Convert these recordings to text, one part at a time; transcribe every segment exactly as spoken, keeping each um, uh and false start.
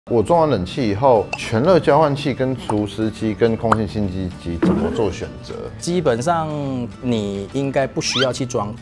我装完冷气以后，全热交换器、跟除湿机、跟空气清净机怎么做选择？ 基本上你应该不需要去装。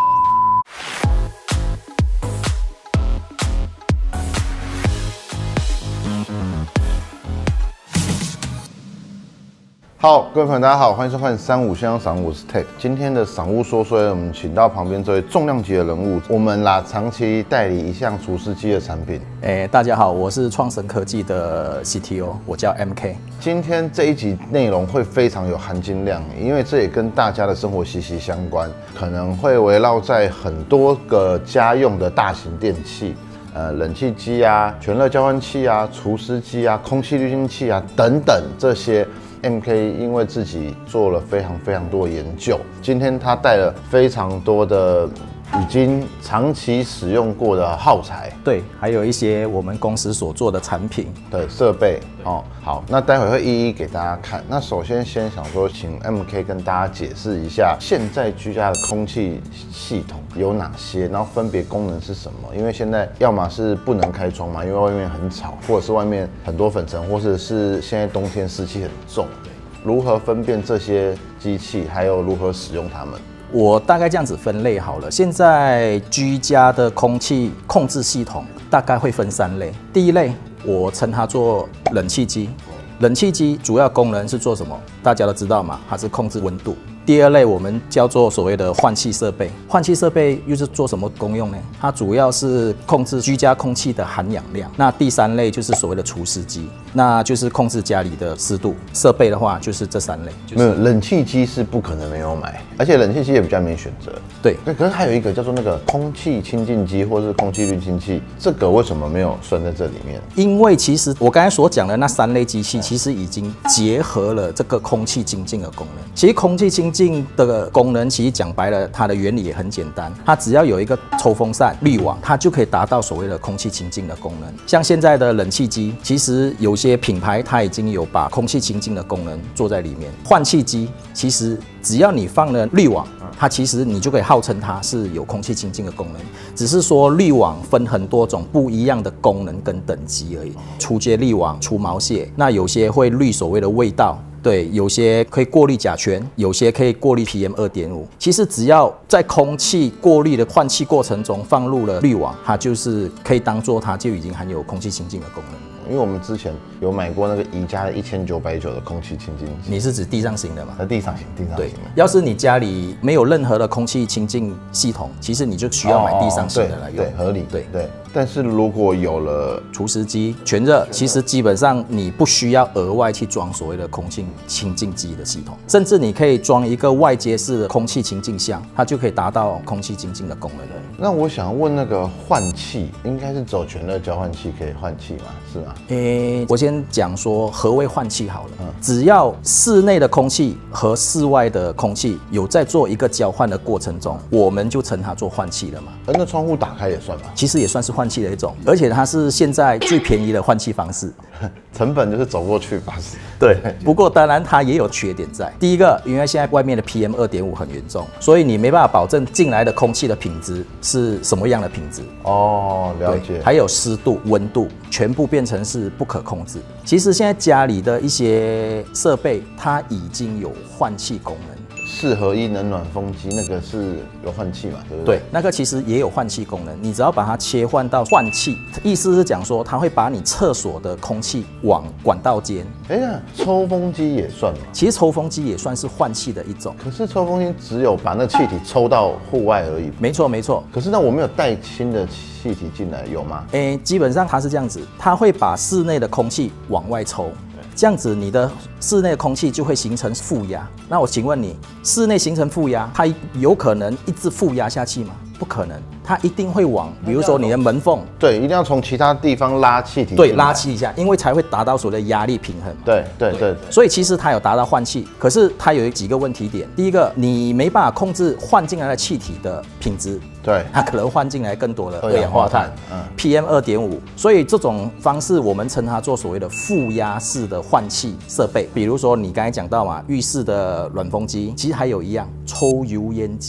好，各位朋友，大家好，欢迎收看三五先生赏屋，我是 Ted。今天的赏屋说说，我们请到旁边这位重量级的人物，我们啦长期代理一项除湿机的产品。 哎、欸，大家好，我是创神科技的 C T O， 我叫 M K。 今天这一集内容会非常有含金量，因为这也跟大家的生活息息相关，可能会围绕在很多个家用的大型电器。呃，冷气机啊，全热交换器啊，除湿机啊，空气滤清器啊，等等这些。M K 因为自己做了非常非常多的研究，今天他带了非常多的已经长期使用过的耗材， 对，还有一些我们公司所做的产品， 对设备哦。好，那待会会一一给大家看。那首先先想说，请 M K 跟大家解释一下现在居家的空气系统有哪些，然后分别功能是什么？因为现在要么是不能开窗嘛，因为外面很吵，或者是外面很多粉尘，或者是现在冬天湿气很重。如何分辨这些机器，还有如何使用它们？ 我大概这样子分类好了。现在居家的空气控制系统大概会分三类。第一类，我称它做冷气机。冷气机主要功能是做什么？大家都知道嘛，它是控制温度。第二类我们叫做所谓的换气设备，换气设备又是做什么功用呢？它主要是控制居家空气的含氧量。那第三类就是所谓的除湿机，那就是控制家里的湿度。设备的话就是这三类。就是、 没有冷气机是不可能没有买，而且冷气机也比较没选择。 对， 可是还有一个叫做那个空气清净机或是空气滤清器，这个为什么没有算在这里面？ 因为其实我刚才所讲的那三类机器，其实已经结合了这个空气清净的功能。其实空气清净的功能，其实讲白了，它的原理也很简单，它只要有一个抽风扇、滤网，它就可以达到所谓的空气清净的功能。像现在的冷气机，其实有些品牌它已经有把空气清净的功能做在里面。换气机其实只要你放了滤网，它其实你就可以号称它是有空气清净的功能，只是说滤网分很多种不一样的功能跟等级而已。初阶滤网除毛屑，那有些会滤所谓的味道。对，有些可以过滤甲醛，有些可以过滤 P M 二点五。其实只要在空气过滤的换气过程中放入了滤网，它就是可以当做它就已经含有空气清净的功能。 因为我们之前有买过那个宜家的一千九百九的空气清净机， 你是指地上型的吗？ 呃，地上型，地上型。 对，要是你家里没有任何的空气清净系统，其实你就需要买地上型的来用。 对，合理。 对对。但是如果有了除湿机、全热，其实基本上你不需要额外去装所谓的空气清净机的系统，甚至你可以装一个外接式的空气清净箱，它就可以达到空气清净的功能了。 那我想问，那个换气应该是走全热交换器可以换气吗？是吗？ 诶、欸，我先讲说何谓换气好了。嗯，只要室内的空气和室外的空气有在做一个交换的过程中，我们就称它做换气了嘛。 而那窗户打开也算吧？其实也算是换气的一种，而且它是现在最便宜的换气方式。 成本就是走过去吧。 对，不过当然它也有缺点在。第一个，因为现在外面的 P M 二点五 很严重，所以你没办法保证进来的空气的品质是什么样的品质。 哦，了解。 还有湿度、温度，全部变成是不可控制。其实现在家里的一些设备，它已经有换气功能。 四合一冷暖风机那个是有换气嘛，对不对？ 对，那个其实也有换气功能，你只要把它切换到换气，意思是讲说它会把你厕所的空气往管道间。 哎呀，抽风机也算吗？ 其实抽风机也算是换气的一种。 可是抽风机只有把那气体抽到户外而已。 没错没错。 可是那我没有带新的气体进来，有吗？ 哎，基本上它是这样子，它会把室内的空气往外抽。这样子，你的室内的空气就会形成负压。那我请问你，室内形成负压，它有可能一直负压下去吗？不可能，它一定会往，比如说你的门缝， 对，一定要从其他地方拉气体， 对，拉气一下，因为才会达到所谓的压力平衡。 对对 对, 对。 所以其实它有达到换气，可是它有几个问题点。第一个，你没办法控制换进来的气体的品质， 对， 它可能换进来更多的二氧化碳， 嗯 ，P M 二点五。所以这种方式我们称它做所谓的负压式的换气设备。比如说你刚才讲到嘛，浴室的暖风机，其实还有一样抽油烟机。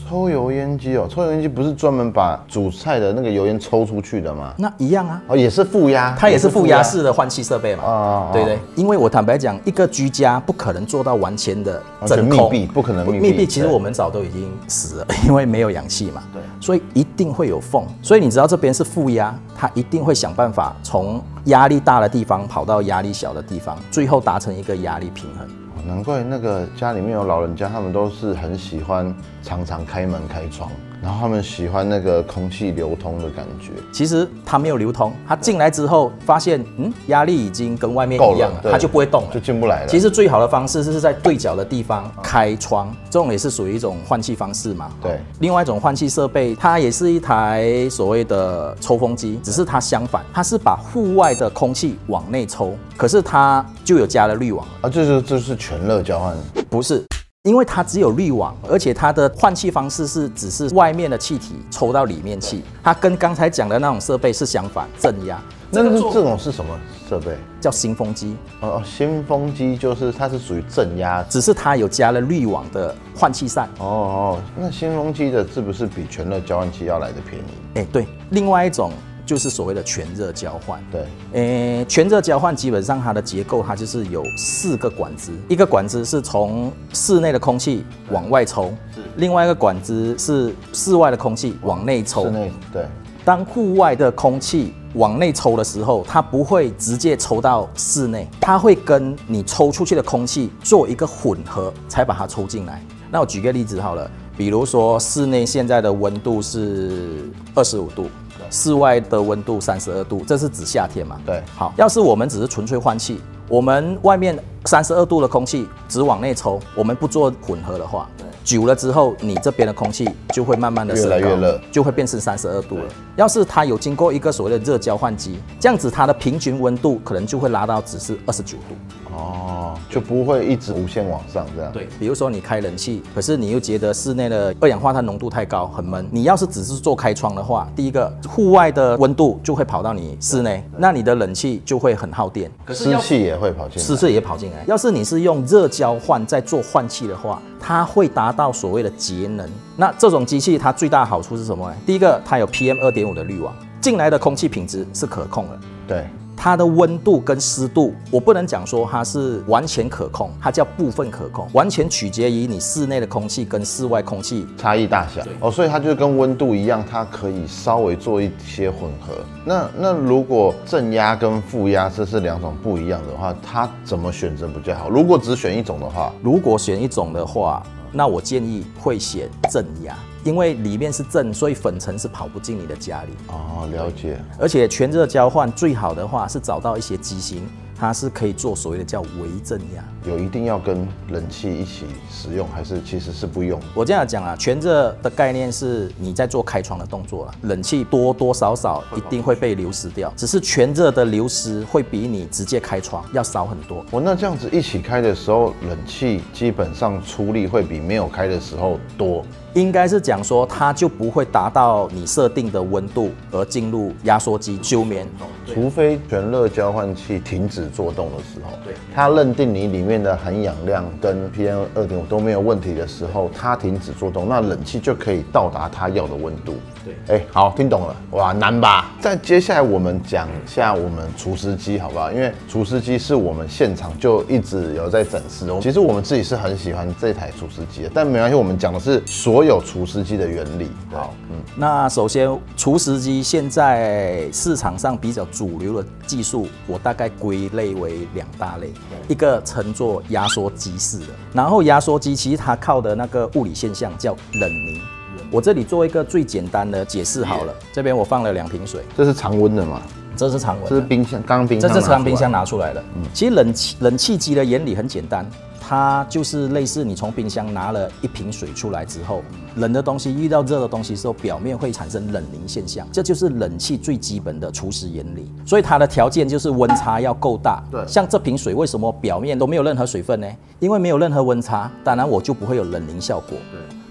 抽油烟机哦，抽油烟机不是专门把煮菜的那个油烟抽出去的吗？ 那一样啊， 哦，也是负压， 它也是负压式的换气设备嘛。 哦， 对不对？因为我坦白讲，一个居家不可能做到完全的真密空， 闭，不可能密闭。 密闭其实我们早都已经死了，因为没有氧气嘛。 对， 所以一定会有缝。所以你知道这边是负压，它一定会想办法从压力大的地方跑到压力小的地方，最后达成一个压力平衡。 难怪那个家里面有老人家，他们都是很喜欢常常开门开窗，然后他们喜欢那个空气流通的感觉。 其实它没有流通，它进来之后发现，嗯，压力已经跟外面一样了，它就不会动了， 就进不来了。 其实最好的方式是在对角的地方开窗，这种也是属于一种换气方式嘛。 对， 另外一种换气设备，它也是一台所谓的抽风机，只是它相反，它是把户外的空气往内抽，可是它就有加了滤网啊，这就这是全热交换， 不是。因为它只有滤网，而且它的换气方式是只是外面的气体抽到里面气，它跟刚才讲的那种设备是相反，正压。 那是这种是什么设备？ 叫新风机。 哦，新风机就是它是属于正压， 只是它有加了滤网的换气扇。 哦哦，那新风机的是不是比全热交换器要来的便宜？ 哎、欸，对，另外一种。就是所谓的全热交换， 对， 诶、欸，全热交换基本上它的结构，它就是有四个管子，一个管子是从室内的空气往外抽，另外一个管子是室外的空气往内抽。 室内对， 当户外的空气往内抽的时候，它不会直接抽到室内，它会跟你抽出去的空气做一个混合，才把它抽进来。那我举个例子好了，比如说室内现在的温度是二十五度。室外的温度三十二度，这是指夏天嘛？ 对。 好，要是我们只是纯粹换气，我们外面三十二度的空气只往内抽，我们不做混合的话，久了之后，你这边的空气就会慢慢的越来越热， 就会变成三十二度了。要是它有经过一个所谓的热交换机，这样子它的平均温度可能就会拉到只是二十九度。 哦，就不会一直无限往上这样。 对，比如说你开冷气，可是你又觉得室内的二氧化碳浓度太高，很闷。你要是只是做开窗的话，第一个户外的温度就会跑到你室内，那你的冷气就会很耗电， 湿气也会跑进来， 湿气也跑进来。要是你是用热交换在做换气的话，它会达到所谓的节能。那这种机器它最大的好处是什么呢？第一个，它有 P M 二点五 的滤网，进来的空气品质是可控的。 对。 它的温度跟湿度，我不能讲说它是完全可控，它叫部分可控，完全取决于你室内的空气跟室外空气差异大小。哦，所以它就跟温度一样，它可以稍微做一些混合。那那如果正压跟负压这是两种不一样的话，它怎么选择比较好？如果只选一种的话， 如果选一种的话，那我建议会选正压。因为里面是正，所以粉尘是跑不进你的家里。 哦，了解。 而且全热交换最好的话是找到一些机型，它是可以做所谓的叫微正压。 有一定要跟冷气一起使用，还是其实是不用？ 我这样讲啊，全热的概念是你在做开窗的动作了，冷气多多少少一定会被流失掉，只是全热的流失会比你直接开窗要少很多。 哦，那这样子一起开的时候，冷气基本上出力会比没有开的时候多。 应该是讲说，它就不会达到你设定的温度而进入压缩机休眠， 除非全热交换器停止作动的时候， 对， 它认定你里面的含氧量跟 P M 二点五 都没有问题的时候，它停止作动，那冷气就可以到达它要的温度。对，哎、欸，好，听懂了，哇，难吧？再接下来我们讲一下我们除湿机，好不好？因为除湿机是我们现场就一直有在展示，其实我们自己是很喜欢这台除湿机的，但没关系，我们讲的是所有除湿机的原理。好， 嗯，那首先除湿机现在市场上比较主流的技术，我大概归类为两大类，一个称作压缩机式的，然后压缩机其实它靠的那个物理现象叫冷凝。我这里做一个最简单的解释好了，这边我放了两瓶水， 这是常温的吗？ 这是常温， 这是冰箱，刚冰箱， 这是刚冰箱拿出来的。嗯，其实冷气冷气机的原理很简单，它就是类似你从冰箱拿了一瓶水出来之后，冷的东西遇到热的东西的时候，表面会产生冷凝现象，这就是冷气最基本的除湿原理。所以它的条件就是温差要够大。对，像这瓶水为什么表面都没有任何水分呢？因为没有任何温差，当然我就不会有冷凝效果。对。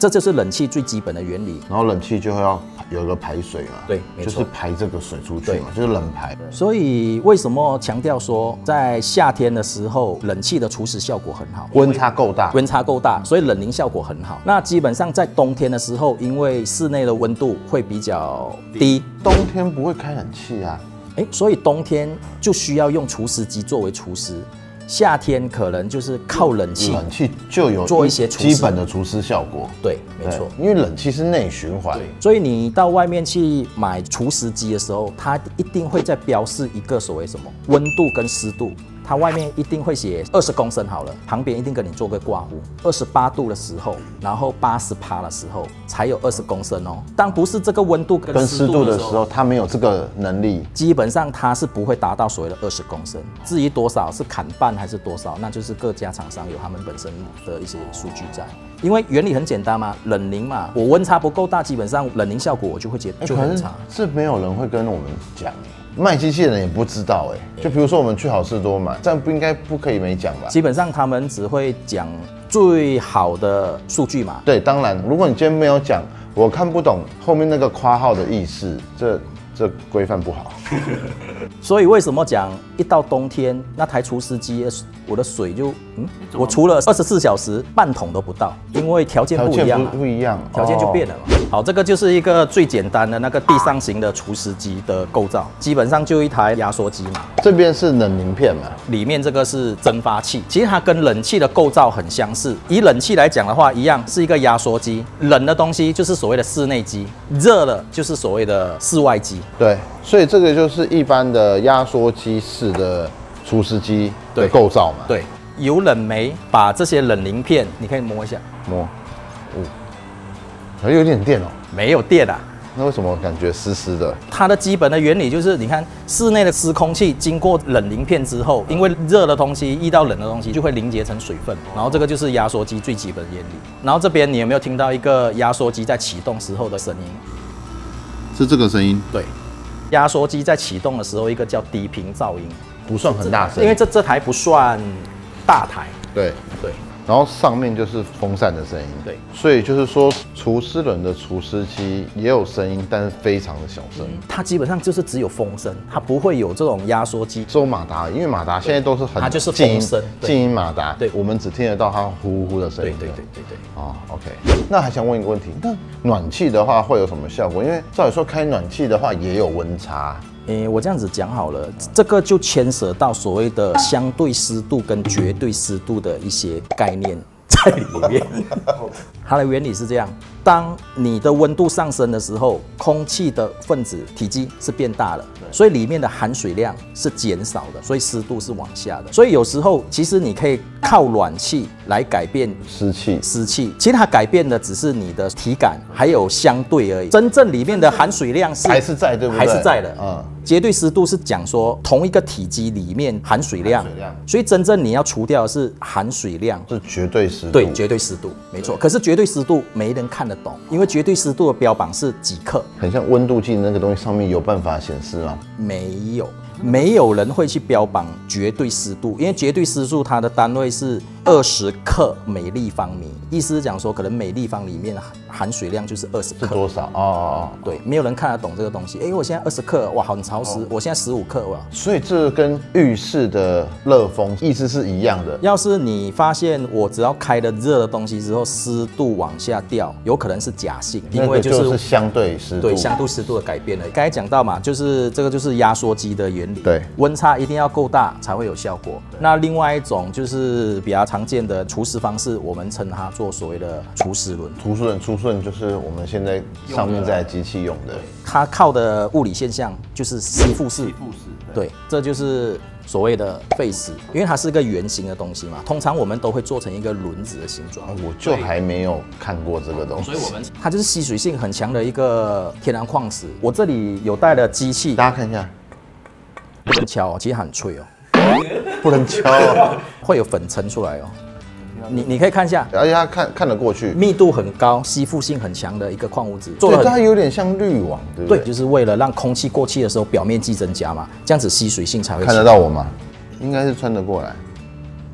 这就是冷气最基本的原理。 然后冷气就会要有一个排水嘛， 对，没错， 就是排这个水出去嘛，就是冷排。 所以为什么强调说在夏天的时候冷气的除湿效果很好？ 温差够大， 温差够大，所以冷凝效果很好。那基本上在冬天的时候，因为室内的温度会比较低， 冬天不会开冷气啊。 哎，所以冬天就需要用除湿机作为除湿。夏天可能就是靠冷气， 冷气就有做一些基本的除湿效果。 对，没错， 因为冷气是内循环， 所以你到外面去买除湿机的时候，它一定会在标示一个所谓什么温度跟湿度。它外面一定会写二十公升好了，旁边一定跟你做个挂弧。二十八度的时候，然后八十趴的时候才有二十公升哦。当不是这个温度跟湿度的时候， 它没有这个能力， 基本上它是不会达到所谓的二十公升。至于多少是砍半还是多少，那就是各家厂商有他们本身的一些数据在。因为原理很简单嘛，冷凝嘛，我温差不够大，基本上冷凝效果我就会觉就很差。 这没有人会跟我们讲。卖机器人也不知道哎，就比如说我们去好事多买，这样不应该不可以没讲吧？ 基本上他们只会讲最好的数据嘛。 对，当然，如果你今天没有讲，我看不懂后面那个括号的意思，这这规范不好。 所以为什么讲一到冬天那台除湿机，我的水就嗯，我除了二十四小时半桶都不到，因为条件不一样嘛， 不一样， 条件就变了嘛。好，这个就是一个最简单的那个地上型的除湿机的构造，基本上就一台压缩机嘛。 这边是冷凝片嘛， 里面这个是蒸发器，其实它跟冷气的构造很相似。以冷气来讲的话，一样是一个压缩机，冷的东西就是所谓的室内机，热的就是所谓的室外机。 对，所以这个就是一般的压缩机式的除湿机的构造嘛。 对，有冷媒把这些冷凝片，你可以摸一下， 摸，哦，还有点电哦。 没有电啊。 那为什么感觉湿湿的？ 它的基本的原理就是，你看室内的湿空气经过冷凝片之后，因为热的东西遇到冷的东西就会凝结成水分，然后这个就是压缩机最基本的原理。然后这边你有没有听到一个压缩机在启动时候的声音？ 是这个声音？ 对，压缩机在启动的时候，一个叫低频噪音， 不算很大声， 因为这这台不算大台。 对对。 然后上面就是风扇的声音， 对， 所以就是说除湿轮的除湿机也有声音，但是非常的小声、嗯。 它基本上就是只有风声，它不会有这种压缩机。 只有马达，因为马达现在都是很它就是风声， 静音马达， 对， 我们只听得到它呼呼的声音。 对对对对对。 哦 ，OK。那还想问一个问题，那暖气的话会有什么效果？因为照理说开暖气的话也有温差。 诶、欸，我这样子讲好了，这个就牵涉到所谓的相对湿度跟绝对湿度的一些概念在里面。它的原理是这样：当你的温度上升的时候，空气的分子体积是变大了，所以里面的含水量是减少的，所以湿度是往下的。所以有时候其实你可以靠暖气来改变湿气， 湿气，其实它改变的只是你的体感还有相对而已，真正里面的含水量是还是在，对不对？ 还是在的， 嗯。 绝对湿度是讲说同一个体积里面含水量， 水量， 所以真正你要除掉的是含水量， 是绝对湿度。 对，绝对湿度，没错。可是绝对湿度没人看得懂，因为绝对湿度的标榜是几克， 很像温度计那个东西上面有办法显示吗？ 没有，没有人会去标榜绝对湿度，因为绝对湿度它的单位是二十克每立方米，意思是讲说可能每立方里面含水量就是二十克， 是多少？哦哦哦， 对，没有人看得懂这个东西。哎、欸，我现在二十克，哇，很潮湿。哦、我现在十五克，哇。 所以这跟浴室的热风意思是一样的。 要是你发现我只要开了热的东西之后，湿度往下掉，有可能是假性，因为就是、 那个、就是相对湿度， 对相对湿度的改变了。刚才讲到嘛，就是这个就是压缩机的原理， 对， 温差一定要够大才会有效果。那另外一种就是比较常见的除湿方式，我们称它做所谓的除湿轮。 除湿轮，除湿轮就是我们现在上面这台机器用的， 它靠的物理现象就是吸附式，对，这就是所谓的沸式，因为它是一个圆形的东西嘛，通常我们都会做成一个轮子的形状。 我就还没有看过这个东西， 所以我们它就是吸水性很强的一个天然矿石。我这里有带了机器， 大家看一下， 不能敲，其实很脆哦， 不能敲哦， 会有粉尘出来哦。你你可以看一下， 而且它看看得过去， 密度很高，吸附性很强的一个矿物质， 做的它有点像滤网，对不对？ 对，就是为了让空气过气的时候表面积增加嘛，这样子吸水性才会。 看得到我吗？应该是穿得过来。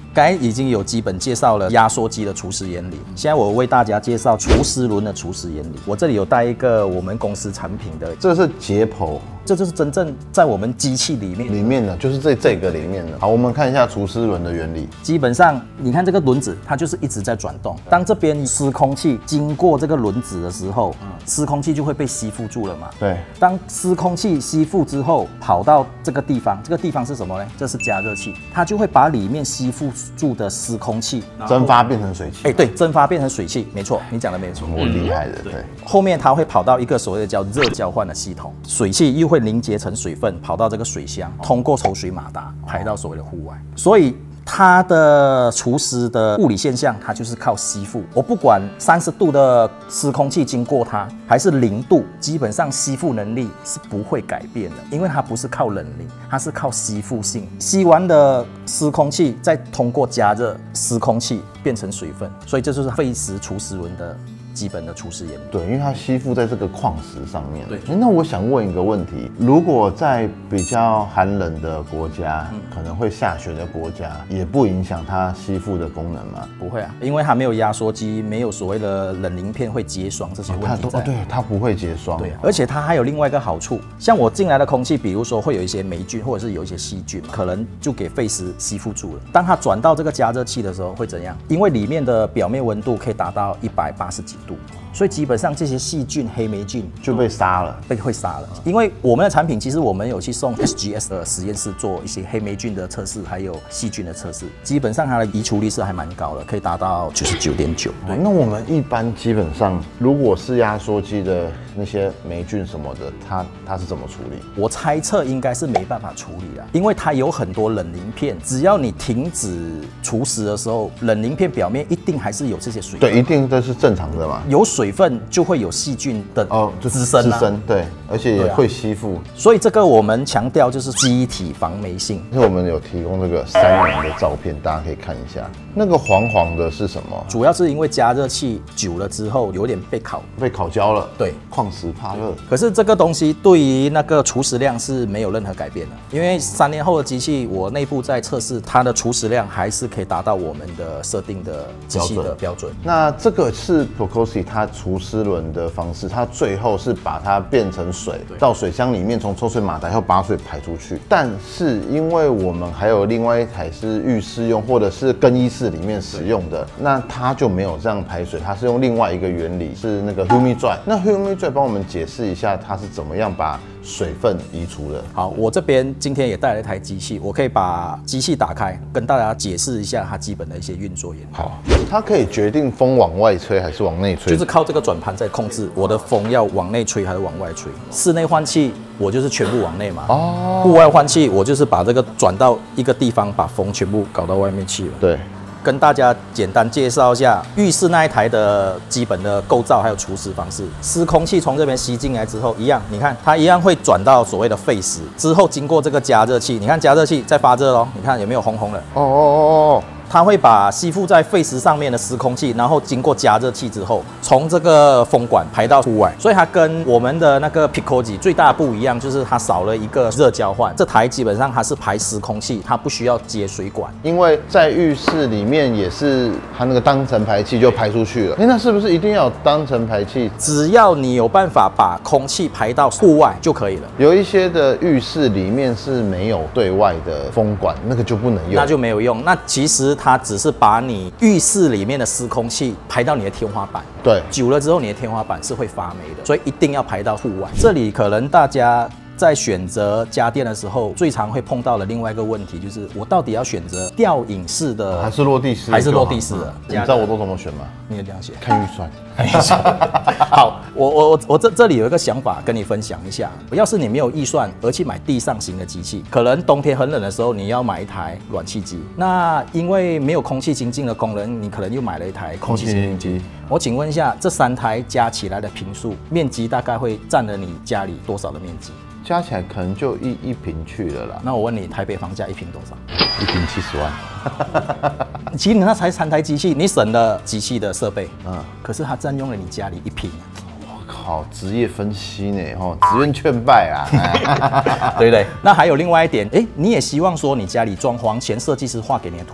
刚才已经有基本介绍了压缩机的除湿原理，现在我为大家介绍除湿轮的除湿原理。我这里有带一个我们公司产品的， 这是解剖， 这就是真正在我们机器里面里面的，就是这这个里面的。好，我们看一下除湿轮的原理。 基本上，你看这个轮子，它就是一直在转动。当这边湿空气经过这个轮子的时候，湿空气就会被吸附住了嘛。 对。 当湿空气吸附之后，跑到这个地方，这个地方是什么呢？这是加热器，它就会把里面吸附住的湿空气蒸发变成水汽。 哎，对，蒸发变成水汽，没错，你讲的没错。 我厉害的，对。 后面它会跑到一个所谓的叫热交换的系统，水汽又会凝结成水分，跑到这个水箱，通过抽水马达排到所谓的户外。所以它的除湿的物理现象，它就是靠吸附。我不管三十度的湿空气经过它，还是零度，基本上吸附能力是不会改变的，因为它不是靠冷凝，它是靠吸附性。吸完的湿空气再通过加热湿空气变成水分，所以这就是沸石除湿轮的基本的除湿原理。 对，因为它吸附在这个矿石上面。 对。 那我想问一个问题：如果在比较寒冷的国家，嗯、可能会下雪的国家，也不影响它吸附的功能吗？ 不会啊，因为它没有压缩机，没有所谓的冷凝片会结霜这些问题在。 哦，对，它不会结霜。 对、啊，而且它还有另外一个好处，像我进来的空气，比如说会有一些霉菌或者是有一些细菌，可能就给沸石吸附住了。当它转到这个加热器的时候会怎样？因为里面的表面温度可以达到一百八十几度。所以基本上这些细菌、黑霉菌就被杀了， 被会杀了。因为我们的产品其实我们有去送 S G S 的实验室做一些黑霉菌的测试，还有细菌的测试，基本上它的移除率是还蛮高的，可以达到九十九点九。 对，那我们一般基本上如果是压缩机的那些霉菌什么的，它它是怎么处理？ 我猜测应该是没办法处理啦，因为它有很多冷凝片，只要你停止除湿的时候，冷凝片表面一定还是有这些水分。 对，一定这是正常的嘛。 有水分就会有细菌的哦， 滋生、啊， 滋生对，而且也会吸附、啊。 所以这个我们强调就是机体防霉性。 因为我们有提供这个三年的照片，大家可以看一下。那个黄黄的是什么？ 主要是因为加热器久了之后有点被烤， 被烤焦了。 对， 矿石怕热。 可是这个东西对于那个除湿量是没有任何改变的，因为三年后的机器，我内部在测试它的除湿量还是可以达到我们的设定的机器的标准。 那这个是 Pocosi 它除湿轮的方式，它最后是把它变成水，到水箱里面，从抽水马达后把水排出去。但是因为我们还有另外一台是浴室用，或者是更衣室里面使用的，那它就没有这样排水，它是用另外一个原理，是那个 Humidry。那 Humidry 帮我们解释一下，它是怎么样把水分移除的？ 好，我这边今天也带了一台机器，我可以把机器打开，跟大家解释一下它基本的一些运作原理。 好，它可以决定风往外吹还是往内吹， 就是靠这个转盘在控制我的风要往内吹还是往外吹。室内换气我就是全部往内嘛，哦，户外换气我就是把这个转到一个地方，把风全部搞到外面去了。 对。 跟大家简单介绍一下浴室那一台的基本的构造，还有除湿方式。湿空气从这边吸进来之后，一样，你看它一样会转到所谓的沸石，之后经过这个加热器，你看加热器在发热咯，你看有没有红红的？哦哦哦哦。它会把吸附在沸石上面的湿空气，然后经过加热器之后，从这个风管排到户外。所以它跟我们的那个 Pocosi 最大的不一样，就是它少了一个热交换。这台基本上它是排湿空气，它不需要接水管。 因为在浴室里面也是它那个单层排气就排出去了。哎，那是不是一定要有单层排气？ 只要你有办法把空气排到户外就可以了。 有一些的浴室里面是没有对外的风管，那个就不能用， 那就没有用。那其实它只是把你浴室里面的湿空气排到你的天花板， 对， 久了之后你的天花板是会发霉的，所以一定要排到户外。这里可能大家在选择家电的时候，最常会碰到的另外一个问题就是，我到底要选择吊顶式的， 还是落地式， 还是落地式的？ 你知道我都怎么选吗？ 你也这样写？ 看预算。 好，我我我我这这里有一个想法跟你分享一下。要是你没有预算而去买地上型的机器，可能冬天很冷的时候你要买一台暖气机，那因为没有空气清净的功能，你可能又买了一台空气清净机。我请问一下，这三台加起来的坪数面积大概会占了你家里多少的面积？ 加起来可能就一一坪去了啦。 那我问你，台北房价一坪多少？ 一坪七十万。 其实你那才三台机器，你省了机器的设备， 嗯， 可是它占用了你家里一坪。 我靠，职业分析呢，吼，只愿劝败啊， 对不对？那还有另外一点，哎，你也希望说你家里装潢前设计师画给你的图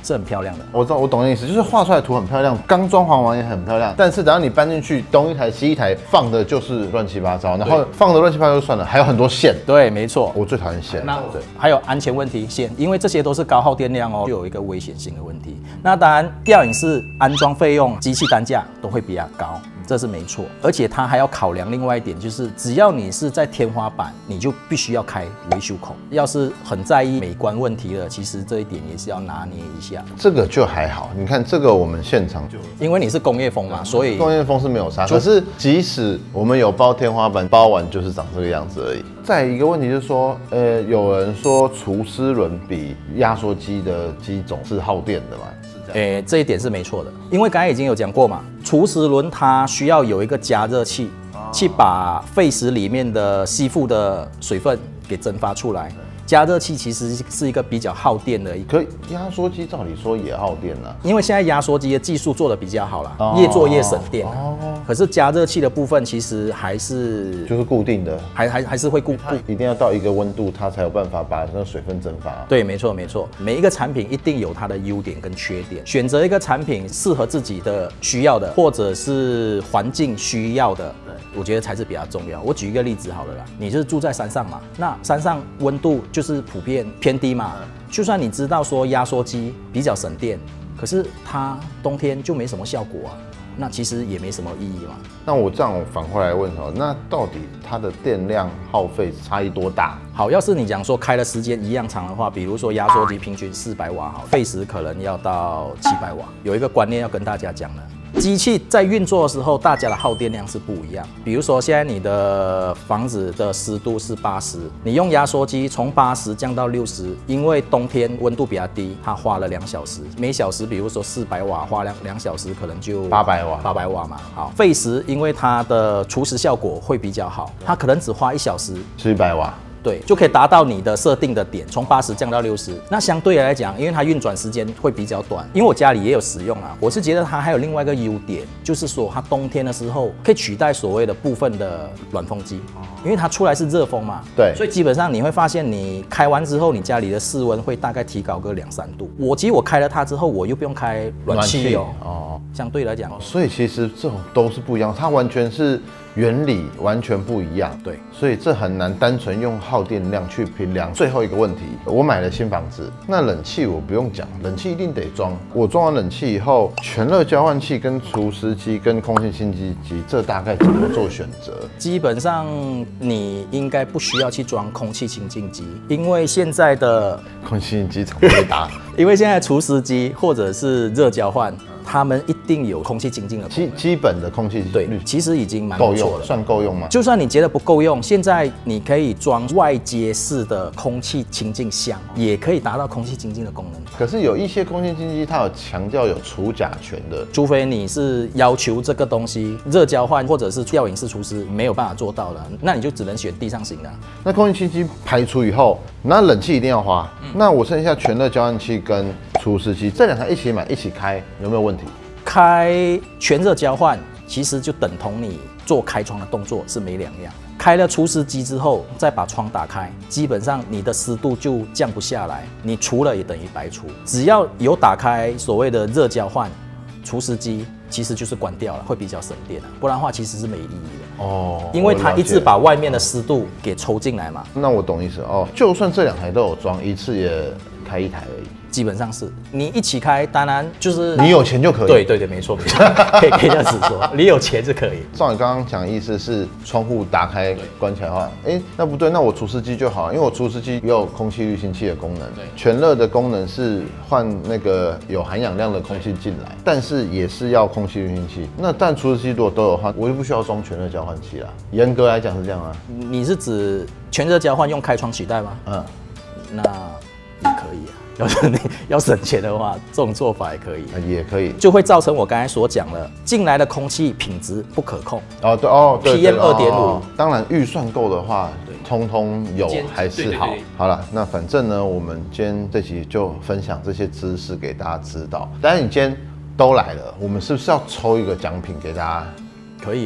是很漂亮的。 我知道，我懂你意思，就是画出来的图很漂亮，刚装潢完也很漂亮，但是等到你搬进去，东一台西一台，放的就是乱七八糟，然后放的乱七八糟就算了，还有很多线。 对，没错。 我最讨厌线。 那对，还有安全问题线，因为这些都是高耗电量哦，就有一个危险性的问题。那当然，吊影式安装费用、机器单价都会比较高。这是没错，而且它还要考量另外一点，就是只要你是在天花板，你就必须要开维修孔。要是很在意美观问题了，其实这一点也是要拿捏一下。 这个就还好，你看这个我们现场就， 因为你是工业风嘛，所以工业风是没有差。可是即使我们有包天花板，包完就是长这个样子而已。再一个问题就是说，呃，有人说除湿轮比压缩机的机种是耗电的嘛？ 诶、欸，这一点是没错的，因为刚才已经有讲过嘛，除湿轮它需要有一个加热器，去把沸石里面的吸附的水分给蒸发出来。加热器其实是一个比较耗电的， 可压缩机照理说也耗电啊， 因为现在压缩机的技术做得比较好了，哦、越做越省电、啊。哦。可是加热器的部分其实还是就是固定的， 还还还是会固固， 一定要到一个温度，它才有办法把那个水分蒸发。 对，没错没错，每一个产品一定有它的优点跟缺点，选择一个产品适合自己的需要的，或者是环境需要的。我觉得才是比较重要。我举一个例子好了啦，你就是住在山上嘛，那山上温度就是普遍偏低嘛。就算你知道说压缩机比较省电，可是它冬天就没什么效果啊，那其实也没什么意义嘛。 那我这样反过来问哦，那到底它的电量耗费差异多大？ 好，要是你讲说开的时间一样长的话，比如说压缩机平均四百瓦，好，费时可能要到七百瓦。有一个观念要跟大家讲了。机器在运作的时候，大家的耗电量是不一样。比如说，现在你的房子的湿度是八十，你用压缩机从八十降到六十，因为冬天温度比较低，它花了两小时，每小时比如说四百瓦，花两两小时可能就八百瓦， 八百瓦嘛。好，费时因为它的除湿效果会比较好，它可能只花一小时， 七百瓦。 对，就可以达到你的设定的点，从八十降到六十。那相对来讲，因为它运转时间会比较短，因为我家里也有使用啊，我是觉得它还有另外一个优点，就是说它冬天的时候可以取代所谓的部分的暖风机，因为它出来是热风嘛。 对， 所以基本上你会发现，你开完之后，你家里的室温会大概提高个两三度。我其实我开了它之后，我又不用开暖气哦。哦，相对来讲， 所以其实这种都是不一样，它完全是原理完全不一样。 对， 所以这很难单纯用耗电量去评量。最后一个问题，我买了新房子，那冷气我不用讲，冷气一定得装。我装完冷气以后，全热交换器、跟除湿机、跟空气清净机，这大概怎么做选择？ 基本上你应该不需要去装空气清净机，因为现在的空气清净机常被打， 因为现在除湿机或者是热交换。他们一定有空气清净的基基本的空气对，其实已经蛮够用了，算够用吗？ 就算你觉得不够用，现在你可以装外接式的空气清净箱，也可以达到空气清净的功能。 可是有一些空气清净机，它有强调有除甲醛的， 除非你是要求这个东西热交换或者是吊影式除湿没有办法做到的，那你就只能选地上型的。 那空气清净机排除以后，那冷气一定要花，嗯、那我剩下全热交换器跟除湿机这两台一起买一起开，有没有问题？ 开全热交换其实就等同你做开窗的动作是没两样。开了除湿机之后，再把窗打开，基本上你的湿度就降不下来，你除了也等于白除。只要有打开所谓的热交换，除湿机其实就是关掉了，会比较省电啊，不然的话其实是没意义的哦，因为它一直把外面的湿度给抽进来嘛。 那我懂意思哦，就算这两台都有装，一次也开一台而已。 基本上是你一起开，当然就是你有钱就可以。 对对对，没错没错，可以可以这样子说，你有钱就可以。 照你刚刚讲的意思是，窗户打开关起来的话，哎、欸，那不对，那我除湿机就好，因为我除湿机也有空气滤清器的功能，全热的功能是换那个有含氧量的空气进来，但是也是要空气滤清器。那但除湿机如果都有的话，我就不需要装全热交换器啦。严格来讲是这样啊。 你是指全热交换用开窗取代吗？嗯，那也可以啊。要是你要省钱的话，这种做法也可以， 也可以， 就会造成我刚才所讲了，进来的空气品质不可控。 哦，对哦 ，P M 二点五。 当然，预算够的话，通通有还是好。好了，那反正呢，我们今天这集就分享这些知识给大家知道。但是你今天都来了，我们是不是要抽一个奖品给大家？ 可以啊。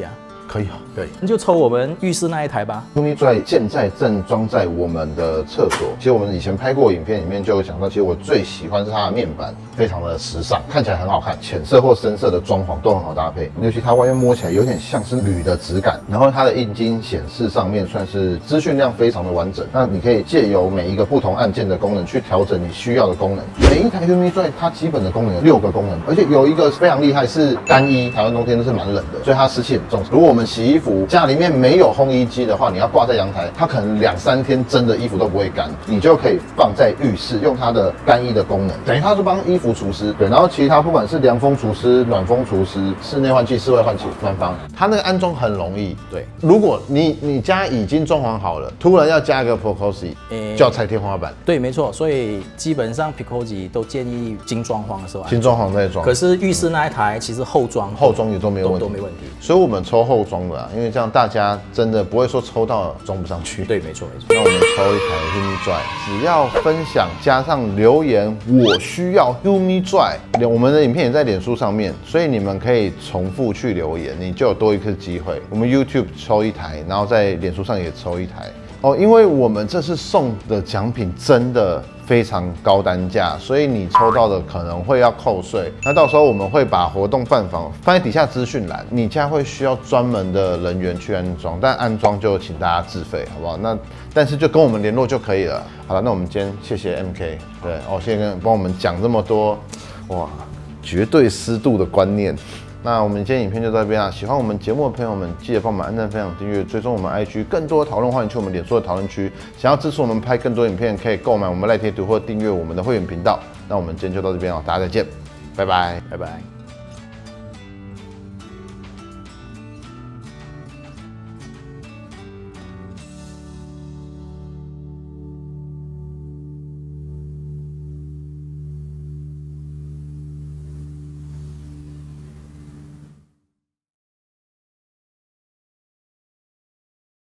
可以啊。 对，那就抽我们浴室那一台吧。 HumiDry 现在正装在我们的厕所。其实我们以前拍过影片里面就有讲到，其实我最喜欢是它的面板，非常的时尚，看起来很好看，浅色或深色的装潢都很好搭配。尤其它外面摸起来有点像是铝的质感，然后它的液晶显示上面算是资讯量非常的完整。那你可以借由每一个不同按键的功能去调整你需要的功能。每一台 HumiDry 它基本的功能有六个功能，而且有一个非常厉害是干衣，台湾冬天都是蛮冷的，所以它湿气很重。如果我们洗衣服家里面没有烘衣机的话，你要挂在阳台，它可能两三天真的衣服都不会干，你就可以放在浴室用它的干衣的功能，等于它是帮衣服除湿。对，然后其他不管是凉风除湿、暖风除湿、室内换气、室外换气、暖房，它那个安装很容易。 对， 如果你你家已经装潢好了，突然要加一个 Procosi， 就要拆天花板。 对，没错，所以基本上 Procosi 都建议精装潢的时候， 新装潢再装。 可是浴室那一台其实后装后装也都没有问题， 都没问题。 所以我们抽后装的啊，因为这样大家真的不会说抽到装不上去。 对，没错没错。 那我们抽一台 HumiDry， 只要分享加上留言，我需要 HumiDry， 我们的影片也在脸书上面，所以你们可以重复去留言，你就有多一次机会。我们 YouTube 抽一台，然后在脸书上也抽一台。哦，因为我们这次送的奖品真的非常高单价，所以你抽到的可能会要扣税。那到时候我们会把活动办法放在底下资讯栏，你家会需要专门的人员去安装，但安装就请大家自费，好不好？那但是就跟我们联络就可以了。好了，那我们今天谢谢 M K， 对哦，谢谢跟帮我们讲这么多，哇，绝对湿度的观念。那我们今天影片就到这边啦。喜欢我们节目的朋友们，记得帮我们按赞、分享、订阅，追踪我们 I G， 更多的讨论欢迎去我们脸书的讨论区。想要支持我们拍更多影片，可以购买我们赖贴图或订阅我们的会员频道。那我们今天就到这边了，大家再见，拜拜， 拜拜。